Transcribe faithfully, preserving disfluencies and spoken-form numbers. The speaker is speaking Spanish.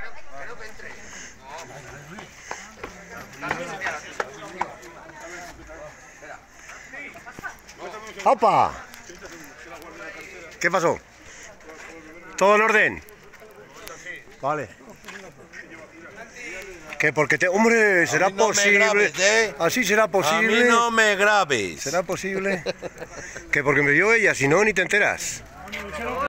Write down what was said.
¡Opa! ¿Qué pasó? ¿Todo en orden? Vale. Que porque te... ¡Hombre! ¿Será no posible? Grabes, ¿eh? ¿Así será posible? A mí no me grabes. ¿Será posible? Que porque me dio ella, si no, ni te enteras.